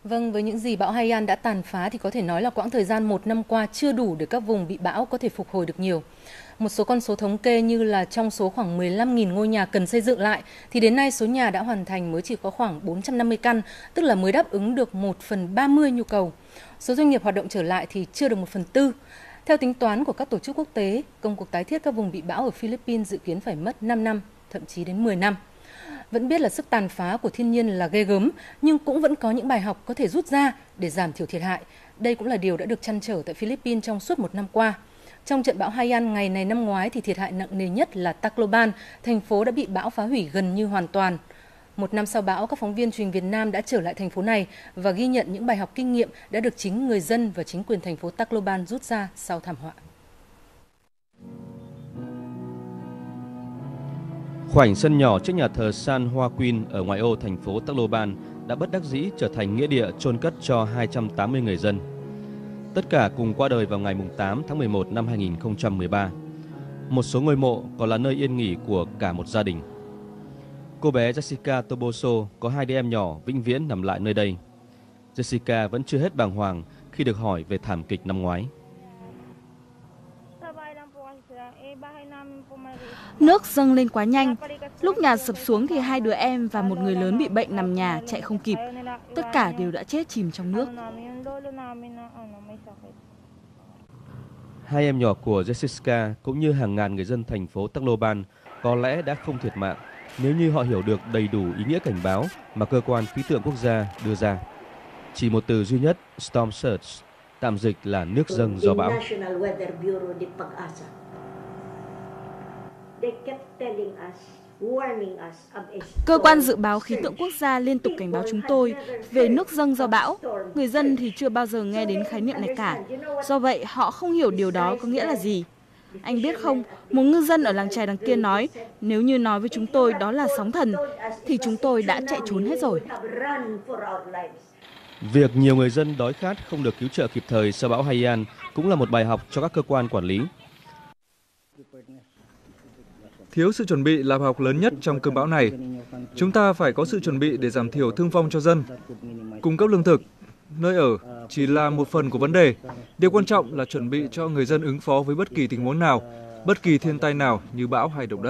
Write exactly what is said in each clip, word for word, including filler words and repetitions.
Vâng, với những gì bão Haiyan đã tàn phá thì có thể nói là quãng thời gian một năm qua chưa đủ để các vùng bị bão có thể phục hồi được nhiều. Một số con số thống kê như là trong số khoảng mười lăm nghìn ngôi nhà cần xây dựng lại, thì đến nay số nhà đã hoàn thành mới chỉ có khoảng bốn trăm năm mươi căn, tức là mới đáp ứng được một phần ba mươi nhu cầu. Số doanh nghiệp hoạt động trở lại thì chưa được một phần tư. Theo tính toán của các tổ chức quốc tế, công cuộc tái thiết các vùng bị bão ở Philippines dự kiến phải mất năm năm, thậm chí đến mười năm. Vẫn biết là sức tàn phá của thiên nhiên là ghê gớm, nhưng cũng vẫn có những bài học có thể rút ra để giảm thiểu thiệt hại. Đây cũng là điều đã được trăn trở tại Philippines trong suốt một năm qua. Trong trận bão Haiyan ngày này năm ngoái thì thiệt hại nặng nề nhất là Tacloban, thành phố đã bị bão phá hủy gần như hoàn toàn. Một năm sau bão, các phóng viên truyền hình Việt Nam đã trở lại thành phố này và ghi nhận những bài học kinh nghiệm đã được chính người dân và chính quyền thành phố Tacloban rút ra sau thảm họa. Khoảnh sân nhỏ trước nhà thờ San Joaquin ở ngoại ô thành phố Tacloban đã bất đắc dĩ trở thành nghĩa địa chôn cất cho hai trăm tám mươi người dân. Tất cả cùng qua đời vào ngày tám tháng mười một năm hai nghìn không trăm mười ba. Một số ngôi mộ còn là nơi yên nghỉ của cả một gia đình. Cô bé Jessica Toboso có hai đứa em nhỏ vĩnh viễn nằm lại nơi đây. Jessica vẫn chưa hết bàng hoàng khi được hỏi về thảm kịch năm ngoái. Nước dâng lên quá nhanh. Lúc nhà sập xuống thì hai đứa em và một người lớn bị bệnh nằm nhà chạy không kịp. Tất cả đều đã chết chìm trong nước. Hai em nhỏ của Jessica cũng như hàng ngàn người dân thành phố Tacloban có lẽ đã không thiệt mạng nếu như họ hiểu được đầy đủ ý nghĩa cảnh báo mà cơ quan khí tượng quốc gia đưa ra. Chỉ một từ duy nhất, storm surge, tạm dịch là nước dâng do bão. Cơ quan dự báo khí tượng quốc gia liên tục cảnh báo chúng tôi về nước dâng do bão. Người dân thì chưa bao giờ nghe đến khái niệm này cả. Do vậy, họ không hiểu điều đó có nghĩa là gì. Anh biết không, một ngư dân ở làng chài đằng kia nói, nếu như nói với chúng tôi đó là sóng thần, thì chúng tôi đã chạy trốn hết rồi. Việc nhiều người dân đói khát không được cứu trợ kịp thời sau bão Haiyan cũng là một bài học cho các cơ quan quản lý. Thiếu sự chuẩn bị là bài học lớn nhất trong cơn bão này. Chúng ta phải có sự chuẩn bị để giảm thiểu thương vong cho dân. Cung cấp lương thực, nơi ở chỉ là một phần của vấn đề. Điều quan trọng là chuẩn bị cho người dân ứng phó với bất kỳ tình huống nào, bất kỳ thiên tai nào như bão hay động đất.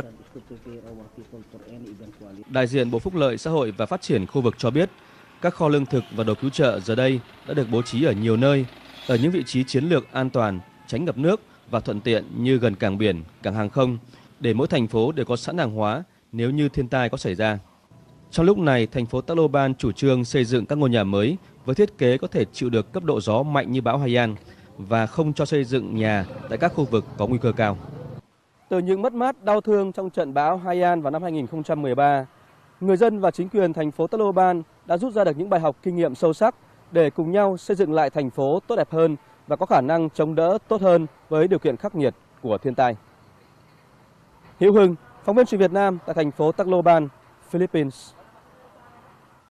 Đại diện Bộ Phúc lợi Xã hội và Phát triển khu vực cho biết, các kho lương thực và đồ cứu trợ giờ đây đã được bố trí ở nhiều nơi, ở những vị trí chiến lược an toàn, tránh ngập nước và thuận tiện như gần cảng biển, cảng hàng không, để mỗi thành phố đều có sẵn hàng hóa nếu như thiên tai có xảy ra. Trong lúc này, thành phố Tacloban chủ trương xây dựng các ngôi nhà mới với thiết kế có thể chịu được cấp độ gió mạnh như bão Haiyan và không cho xây dựng nhà tại các khu vực có nguy cơ cao. Từ những mất mát đau thương trong trận bão Haiyan vào năm hai nghìn không trăm mười ba, người dân và chính quyền thành phố Tacloban đã rút ra được những bài học kinh nghiệm sâu sắc để cùng nhau xây dựng lại thành phố tốt đẹp hơn và có khả năng chống đỡ tốt hơn với điều kiện khắc nghiệt của thiên tai. Hữu Hưng, phóng viên truyền Việt Nam tại thành phố Tacloban, Philippines.